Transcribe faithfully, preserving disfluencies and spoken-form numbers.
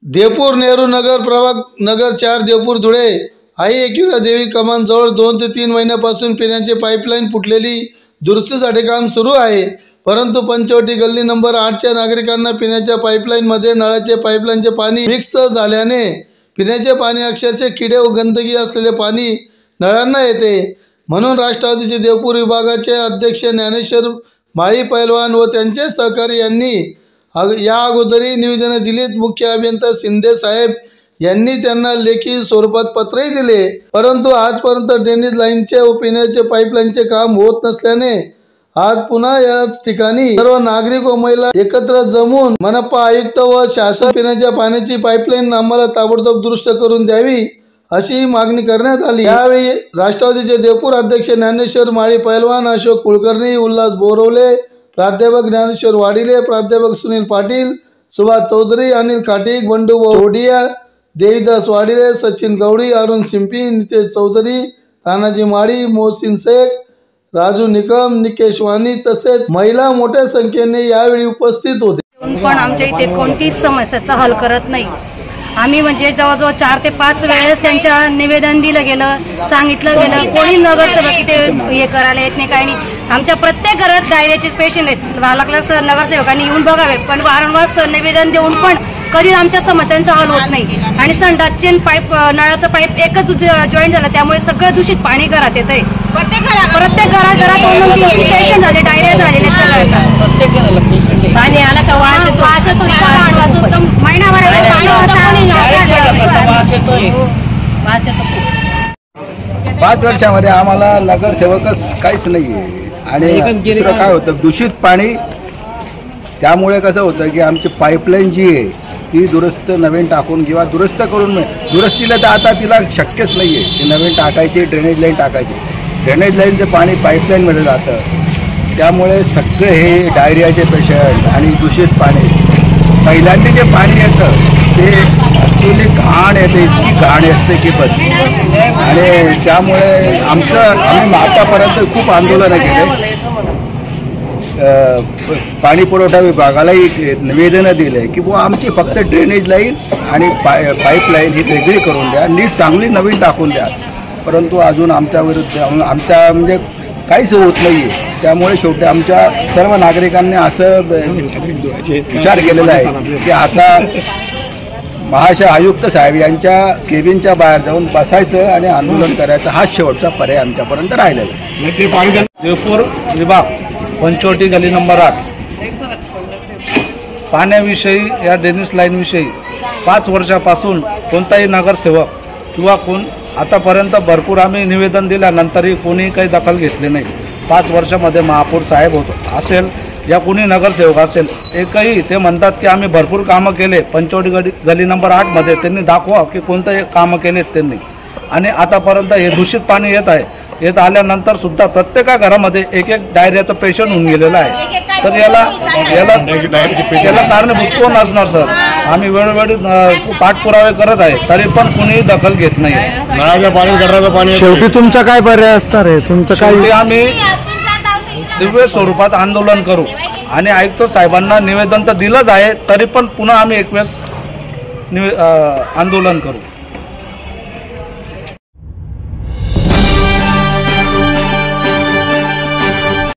देवपूर नेहरू नगर प्रभाग नगर चार देवपूर धुळे आई एकविरा देवी कमान जवळ दोन ते तीन महिन्यापासून पिण्याचे पाईपलाईन फुटलेली दुरुस्तीसाठी काम सुरू आहे। परंतु पंचवटी गल्ली नंबर आठच्या नागरिकांना पिण्याच्या पाईपलाईनमध्ये नळाचे पाईपलाईनचे पाणी मिक्स झाल्याने पिण्याचे पाणी अक्षरशः किडे व गंदगी असलेले पाणी नळांना येते। म्हणून राष्ट्रवादीचे देवपूर विभागाचे अध्यक्ष ज्ञानेश्वर माळी पैलवान व त्यांचे सहकारी यांनी या अगोदरी निवेदन दिलीत। मुख्य अभियंता शिंदे साहेब यांनी त्यांना लेखी स्वरूपात पत्रही दिले, परंतु आजपर्यंत ड्रेनेज लाईनचे व पिण्याचे पाईपलाईनचे काम होत नसल्याने आज पुन्हा याच ठिकाणी सर्व नागरिक व महिला एकत्र जमून मनपा आयुक्त व शासन पिण्याच्या पाण्याची पाईपलाईन आम्हाला ताबडतोब दुरुस्त करून द्यावी अशी मागणी करण्यात आली। यावेळी राष्ट्रवादीचे देवपूर अध्यक्ष ज्ञानेश्वर माळी पैलवान, अशोक कुलकर्णी, उल्हास बोरवले, प्राध्यापक ज्ञानेश्वर वाडिले, प्राध्यापक सुनील पाटील, सुभाष चौधरी, अनिल काटिक, बंडू ओडिया, देवीदास वाडिले, सचिन गवडी, अरुण सिंपी, नितेश चौधरी, तानाजी माळी, मोहसिन शेख, राजू निकम, निकेश वाणी तसेच महिला मोठ्या संख्येने यावेळी उपस्थित होते। पण आमच्या इथे कोणतीच समस्याचा हल करत नाही। आम्ही म्हणजे जवळजवळ चार ते पाच वेळेस त्यांच्या निवेदन दिलं गेलं, सांगितलं गेलं, कोणी नगरसेवक इथे हे करायला येत नाही, काही नाही। आमच्या प्रत्येक घरात डायरियाचे पेशंट आहेत, लागला सर नगरसेवकांनी येऊन बघावे, पण वारंवार सर निवेदन देऊन पण कधी आमच्या समस्यांचा हल होत नाही। आणि संडासचे पाईप नळाचं पाईप एकच जॉईंट झालं, त्यामुळे सगळं दूषित पाणी घरात येत आहे। प्रत्येक घरात प्रत्येक घरात घरात दोन तीन पेशंट झाले, डायरिया झालेले सगळं पाणी आला का वास येतो, इतका घाण वास होतो, महिनाभर पाच वर्षामध्ये आम्हाला नगरसेवकच काहीच नाहीये। आणि काय होतं, दूषित पाणी, त्यामुळे कसं होतं की आमची पाईपलाईन जी आहे ती दुरुस्त नवीन टाकून किंवा दुरुस्त करून दुरुस्तीला तर आता तिला शक्यच नाहीये की नवीन टाकायची, ड्रेनेज लाईन टाकायची। ड्रेनेज लाईनचं पाणी पाईपलाईनमध्ये जातं, त्यामुळे सगळे हे डायरियाचे पेशंट आणि दूषित पाणी, पहिल्यांदा जे पाणी येतं ते ॲक्च्युली घाण येते, इतकी घाण असते की बस। आणि त्यामुळे आमचं आम्ही आतापर्यंत खूप आंदोलनं केले, पाणी पुरवठा विभागालाही निवेदनं दिले की बुवा आमची फक्त ड्रेनेज लाईन आणि पाय पाईपलाईन ही वेगळी करून द्या, नीट चांगली नवीन टाकून द्या। परंतु अजून आमच्या विरुद्ध आमच्या म्हणजे काहीच होत नाही आहे। त्यामुळे शेवटी आमच्या सर्व नागरिकांनी असं विचार केलेला आहे की आता महाशय आयुक्त साहेब यांच्या केबिनच्या बाहेर जाऊन बसायचं आणि आंदोलन करायचं, हा शेवटचा पर्याय आमच्यापर्यंत राहिलेला आहे। देवपूर विभाग पंचवटी गली नंबर आठ पाण्याविषयी, या ड्रेनेज लाईनविषयी पाच वर्षापासून कोणताही नगरसेवक किंवा कोण आतापर्यंत भरपूर आम्ही निवेदन दिल्यानंतरही कोणी काही दखल घेतली नाही। पाच वर्षामध्ये महापौर साहेब होतो असेल या कोणी नगरसेवक असेल, एकही ते म्हणतात की आम्ही भरपूर कामं केले। पंचवटी गली गली नंबर आठमध्ये त्यांनी दाखवा की कोणतं कामं केलेत त्यांनी। आणि आतापर्यंत हे दूषित पाणी येत आहे, येत आल्यानंतर सुद्धा प्रत्येका घरामध्ये एक एक डायरियाचं पेशंट होऊन गेलेलं आहे। तर याला याला याला कारणीभूत कोण असणार सर? आम्ही वेळोवेळी पाठपुरावे करत आहे, तरी पण कुणीही दखल घेत नाही। नळाच्या पाणी गटाराचं पाणी, शेवटी तुमचा काय पर्याय असणार आहे? तुमचं काय? आम्ही दिव्य स्वरूपात आंदोलन करू आणि आयुक्त साहेबांना निवेदन तर दिलंच आहे, तरी पण पुन्हा आम्ही एक वेळेस आंदोलन करू।